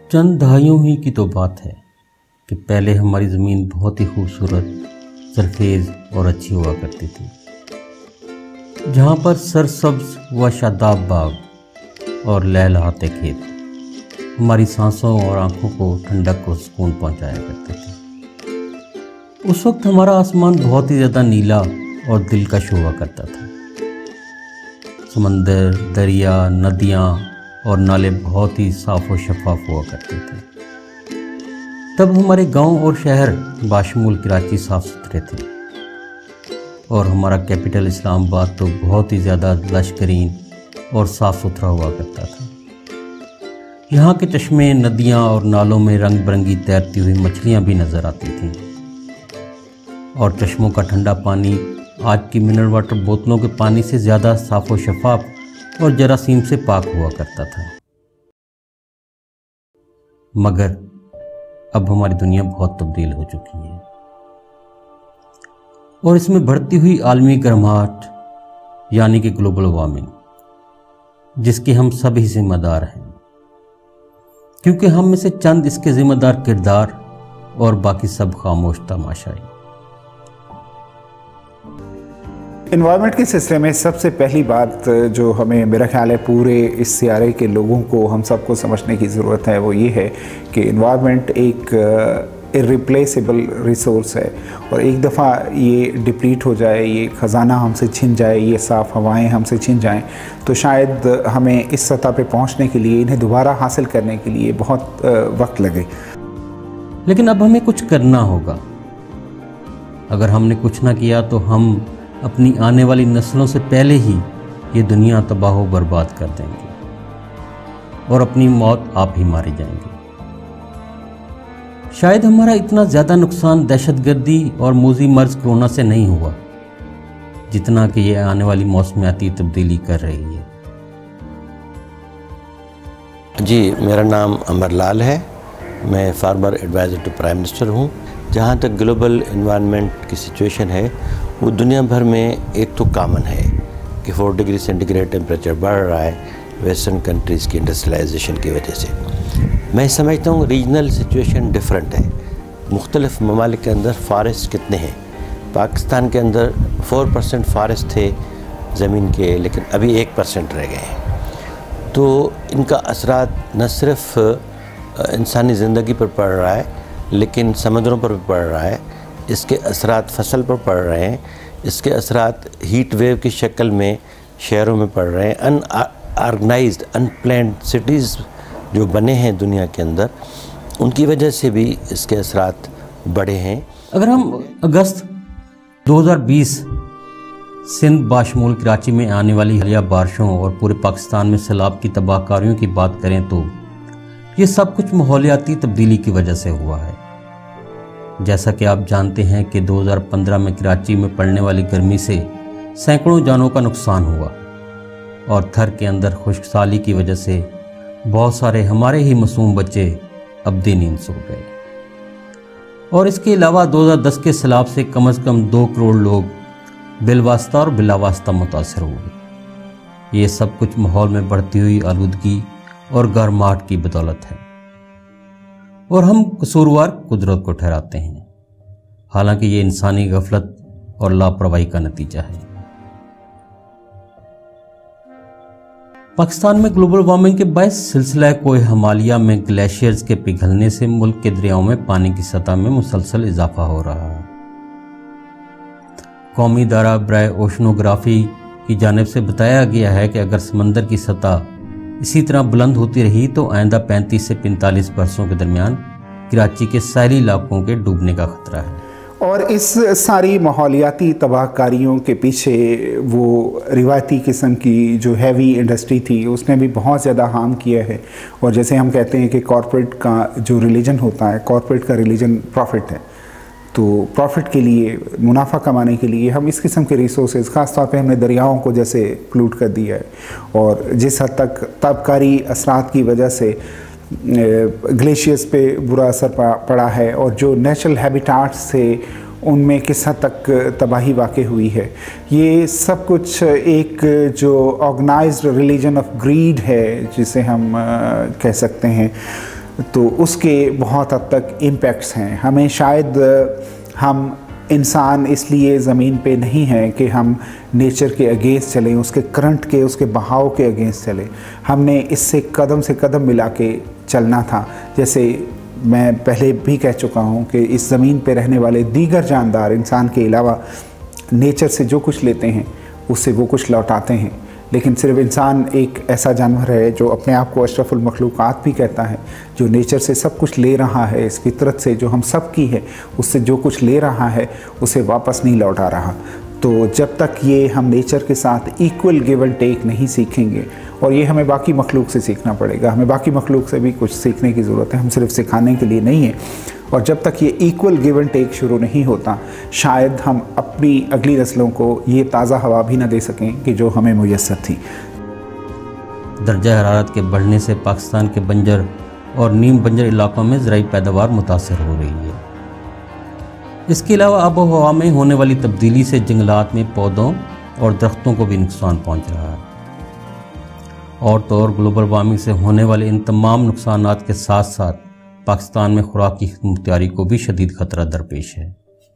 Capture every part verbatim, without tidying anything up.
چند دہائیوں ہی کی تو بات ہے کہ پہلے ہماری زمین بہت ہی خوبصورت، زرخیز اور اچھی ہوا کرتی تھی، جہاں پر سرسبز و شاداب باغ اور لہلہاتے کھیت ہماری سانسوں اور آنکھوں کو ٹھنڈک اور سکون پہنچایا کرتے تھے۔ اس وقت ہمارا آسمان بہت ہی زیادہ نیلا اور دلکش ہوا کرتا تھا۔ سمندر، دریا، ندیاں اور نالے بہت ہی صاف و شفاف ہوا کرتے تھے۔ تب ہمارے گاؤں اور شہر باشمول کراچی صاف ستھرے تھے، اور ہمارا کیپٹل اسلام آباد تو بہت ہی زیادہ لشکرین اور صاف ستھرا ہوا کرتا تھا۔ یہاں کے چشمے، ندیاں اور نالوں میں رنگ برنگی تیرتی ہوئی مچھلیاں بھی نظر آتی تھیں، اور چشموں کا ٹھنڈا پانی آج کی منرل واٹر بوتلوں کے پانی سے زیادہ صاف و شفاف اور جراثیم سے پاک ہوا کرتا تھا۔ مگر اب ہماری دنیا بہت تبدیل ہو چکی ہے، اور اس میں بڑھتی ہوئی عالمی گرماہٹ یعنی کہ گلوبل وارمنگ، جس کے ہم سب ہی ذمہ دار ہیں، کیونکہ ہم میں سے چند اس کے ذمہ دار کردار اور باقی سب خاموش تماشائی۔ انوائرمنٹ کے سلسلے میں سب سے پہلی بات جو ہمیں میرا خیال ہے پورے اس سیارے کے لوگوں کو، ہم سب کو سمجھنے کی ضرورت ہے، وہ یہ ہے کہ انوائرمنٹ ایک ارریپلیسیبل ریسورس ہے، اور ایک دفعہ یہ ڈپلیٹ ہو جائے، یہ خزانہ ہم سے چھن جائے، یہ صاف ہوائیں ہم سے چھن جائیں، تو شاید ہمیں اس سطح پہ پہنچنے کے لیے، انہیں دوبارہ حاصل کرنے کے لیے بہت وقت لگے۔ لیکن اب ہمیں کچھ کرنا ہوگا۔ اگر ہم نے کچھ نہ کیا تو ہم اپنی آنے والی نسلوں سے پہلے ہی یہ دنیا تباہ و برباد کر دیں گے، اور اپنی موت آپ ہی مارے جائیں گے۔ شاید ہمارا اتنا زیادہ نقصان دہشت گردی اور موذی مرض کرونا سے نہیں ہوا جتنا کہ یہ آنے والی موسمیاتی تبدیلی کر رہی ہے۔ جی، میرا نام امر لال ہے، میں farmer adviser to prime minister ہوں۔ جہاں تک گلوبل انوائرمنٹ کی سچویشن ہے، وہ دنیا بھر میں ایک تو کامن ہے کہ four degree centigrade temperature بڑھ رہا ہے ویسٹرن کنٹریز کی انڈسٹریلائزیشن کی وجہ سے۔ میں سمجھتا ہوں ریجنل سچویشن ڈیفرنٹ ہے۔ مختلف ممالک کے اندر فارسٹ کتنے ہیں؟ پاکستان کے اندر فور پرسنٹ فارسٹ تھے زمین کے، لیکن ابھی ایک پرسنٹ رہ گئے ہیں۔ تو ان کا اثرات نہ صرف انسانی زندگی پر پڑ رہا ہے، لیکن سمندروں پر بھی پڑ رہا ہے۔ اس کے اثرات فصل پر پڑ رہے ہیں، اس کے اثرات ہیٹ ویو کی شکل میں شہروں میں پڑ رہے ہیں۔ Unorganised unplanned cities جو بنے ہیں دنیا کے اندر، ان کی وجہ سے بھی اس کے اثرات بڑے ہیں۔ اگر ہم اگست دو ہزار بیس سندھ باشمول کراچی میں آنے والی حالیہ بارشوں اور پورے پاکستان میں سیلاب کی تباہ کاریوں کی بات کریں تو یہ سب کچھ ماحولیاتی تبدیلی کی وجہ سے ہوا ہے۔ جیسا کہ آپ جانتے ہیں کہ دو ہزار پندرہ میں کراچی میں پڑنے والی گرمی سے سینکڑوں جانوں کا نقصان ہوا، اور تھر کے اندر خشک سالی کی وجہ سے بہت سارے ہمارے ہی معصوم بچے ابدی نیند سو گئے، اور اس کے علاوہ دو ہزار دس کے سیلاب سے کم از کم دو کروڑ لوگ بالواسطہ اور بلا واسطہ متاثر ہوئے۔ یہ سب کچھ ماحول میں بڑھتی ہوئی آلودگی اور گرماہٹ کی بدولت ہے، اور ہم قصوروار قدرت کو ٹھہراتے ہیں، حالانکہ یہ انسانی غفلت اور لاپرواہی کا نتیجہ ہے۔ پاکستان میں گلوبل وارمنگ کے باعث سلسلہ کوہ ہمالیہ میں گلیشیئرز کے پگھلنے سے ملک کے دریاؤں میں پانی کی سطح میں مسلسل اضافہ ہو رہا ہے۔ قومی ادارہ برائے اوشنوگرافی کی جانب سے بتایا گیا ہے کہ اگر سمندر کی سطح اسی طرح بلند ہوتی رہی تو آئندہ پینتیس سے پینتالیس برسوں کے درمیان کراچی کے ساحلی علاقوں کے ڈوبنے کا خطرہ ہے۔ اور اس ساری ماحولیاتی تباہ کاریوں کے پیچھے وہ روایتی قسم کی جو ہیوی انڈسٹری تھی اس نے بھی بہت زیادہ ہارم کیا ہے، اور جیسے ہم کہتے ہیں کہ کارپوریٹ کا جو ریلیجن ہوتا ہے، کارپوریٹ کا ریلیجن پروفٹ ہے، تو پروفٹ کے لیے، منافع کمانے کے لیے ہم اس قسم کے ریسورسز، خاص طور پہ ہم نے دریاؤں کو جیسے پلوٹ کر دیا ہے، اور جس حد تک تابکاری اثرات کی وجہ سے گلیشیئرز پہ برا اثر پڑا ہے، اور جو نیچرل ہیبیٹاٹس تھے ان میں کس حد تک تباہی واقع ہوئی ہے، یہ سب کچھ ایک جو آرگنائزڈ ریلیجن آف گریڈ ہے جسے ہم کہہ سکتے ہیں، تو اس کے بہت حد تک امپیکٹس ہیں. ہمیں شاید ہم انسان اس لیے زمین پہ نہیں ہیں کہ ہم نیچر کے اگینسٹ چلیں، اس کے کرنٹ کے، اس کے بہاؤ کے اگینسٹ چلیں. ہم نے اس سے قدم سے قدم ملا کے چلنا تھا. جیسے میں پہلے بھی کہہ چکا ہوں کہ اس زمین پہ رہنے والے دیگر جاندار انسان کے علاوہ نیچر سے جو کچھ لیتے ہیں اس سے وہ کچھ لوٹاتے ہیں، لیکن صرف انسان ایک ایسا جانور ہے جو اپنے آپ کو اشرف المخلوقات بھی کہتا ہے، جو نیچر سے سب کچھ لے رہا ہے، اس فطرت سے جو ہم سب کی ہے اس سے جو کچھ لے رہا ہے اسے واپس نہیں لوٹا رہا. تو جب تک یہ ہم نیچر کے ساتھ ایکول گیو اینڈ ٹیک نہیں سیکھیں گے، اور یہ ہمیں باقی مخلوق سے سیکھنا پڑے گا، ہمیں باقی مخلوق سے بھی کچھ سیکھنے کی ضرورت ہے، ہم صرف سکھانے کے لیے نہیں ہیں. اور جب تک یہ ایکول گیو اینڈ ٹیک شروع نہیں ہوتا، شاید ہم اپنی اگلی نسلوں کو یہ تازہ ہوا بھی نہ دے سکیں کہ جو ہمیں میسر تھی. درجہ حرارت کے بڑھنے سے پاکستان کے بنجر اور نیم بنجر علاقوں میں زرعی پیداوار متاثر ہو رہی ہے. اس کے علاوہ آب و ہوا میں ہونے والی تبدیلی سے جنگلات میں پودوں اور درختوں کو بھی نقصان پہنچ رہا ہے. اور تو اور گلوبل وارمنگ سے ہونے والے ان تمام نقصانات کے ساتھ ساتھ پاکستان میں خوراک کی مختاری کو بھی شدید خطرہ درپیش ہے.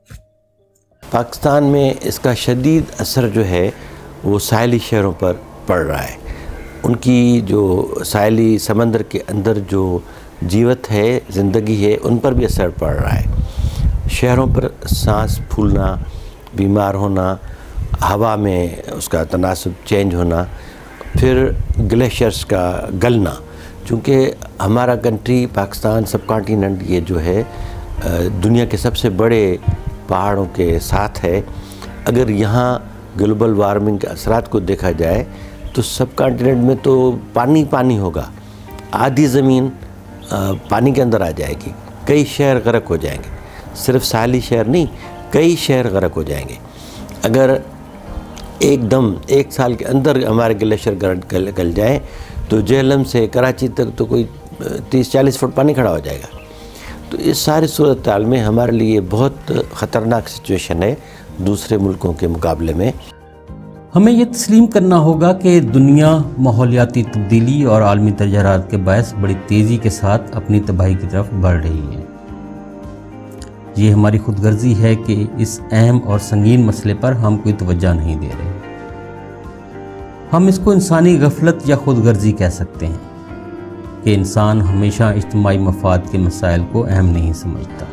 پاکستان میں اس کا شدید اثر جو ہے وہ ساحلی شہروں پر پڑ رہا ہے. ان کی جو ساحلی سمندر کے اندر جو جیوت ہے، زندگی ہے، ان پر بھی اثر پڑ رہا ہے. شہروں پر سانس پھولنا، بیمار ہونا، ہوا میں اس کا تناسب چینج ہونا، پھر گلیشیئرز کا گلنا. چونکہ ہمارا کنٹری پاکستان سب کانٹیننٹ یہ جو ہے دنیا کے سب سے بڑے پہاڑوں کے ساتھ ہے. اگر یہاں گلوبل وارمنگ کے اثرات کو دیکھا جائے تو سب کانٹیننٹ میں تو پانی پانی ہوگا، آدھی زمین پانی کے اندر آ جائے گی، کئی شہر غرق ہو جائیں گے. صرف ساحلی شہر نہیں، کئی شہر غرق ہو جائیں گے. اگر ایک دم ایک سال کے اندر ہمارے گلیشیئر گل گل جائیں تو جہلم سے کراچی تک تو کوئی تیس چالیس فٹ پانی کھڑا ہو جائے گا. تو اس ساری صورتحال میں ہمارے لیے بہت خطرناک سچویشن ہے دوسرے ملکوں کے مقابلے میں. ہمیں یہ تسلیم کرنا ہوگا کہ دنیا ماحولیاتی تبدیلی اور عالمی درجہ حرارت کے باعث بڑی تیزی کے ساتھ اپنی تباہی کی طرف بڑھ رہی ہے. یہ ہماری خود غرضی ہے کہ اس اہم اور سنگین مسئلے پر ہم کوئی توجہ نہیں دے رہے. ہم اس کو انسانی غفلت یا خود غرضی کہہ سکتے ہیں کہ انسان ہمیشہ اجتماعی مفاد کے مسائل کو اہم نہیں سمجھتا.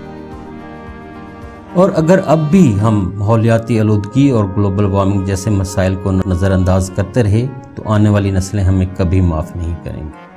اور اگر اب بھی ہم ماحولیاتی آلودگی اور گلوبل وارمنگ جیسے مسائل کو نظر انداز کرتے رہے تو آنے والی نسلیں ہمیں کبھی معاف نہیں کریں گی.